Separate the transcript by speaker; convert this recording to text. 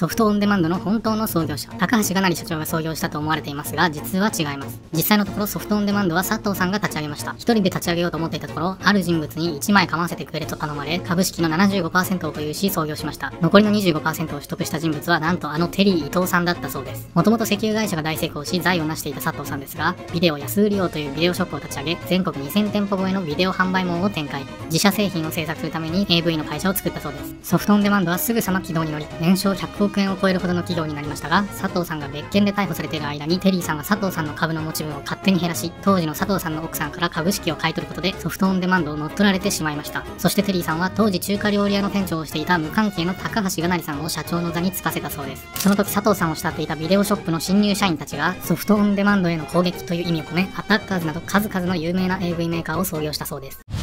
Speaker 1: ソフトオンデマンドの本当の創業者、高橋が成社長が創業したと思われていますが、実は違います。実際のところソフトオンデマンドは佐藤さんが立ち上げました。一人で立ち上げようと思っていたところ、ある人物に1枚噛ませてくれと頼まれ、株式の 75% を保有し創業しました。残りの 25% を取得した人物はなんとあのテリー伊藤さんだったそうです。もともと石油会社が大成功し財を成していた佐藤さんですが、ビデオ安売り用というビデオショップを立ち上げ、全国2000店舗超えのビデオ販売網を展開。自社製品を制作するために AV の会社を作ったそうです。ソフトオンデマンドはすぐさま軌道に乗り、年商100億円を超えるほどの企業になりましたが、佐藤さんが別件で逮捕されている間にテリーさんは佐藤さんの株の持ち分を勝手に減らし、当時の佐藤さんの奥さんから株式を買い取ることでソフトオンデマンドを乗っ取られてしまいました。そしてテリーさんは当時中華料理屋の店長をしていた無関係の高橋が成さんを社長の座に就かせたそうです。その時佐藤さんを慕っていたビデオショップの新入社員たちがソフトオンデマンドへの攻撃という意味を込め、アタッカーズなど数々の有名な AV メーカーを創業したそうです。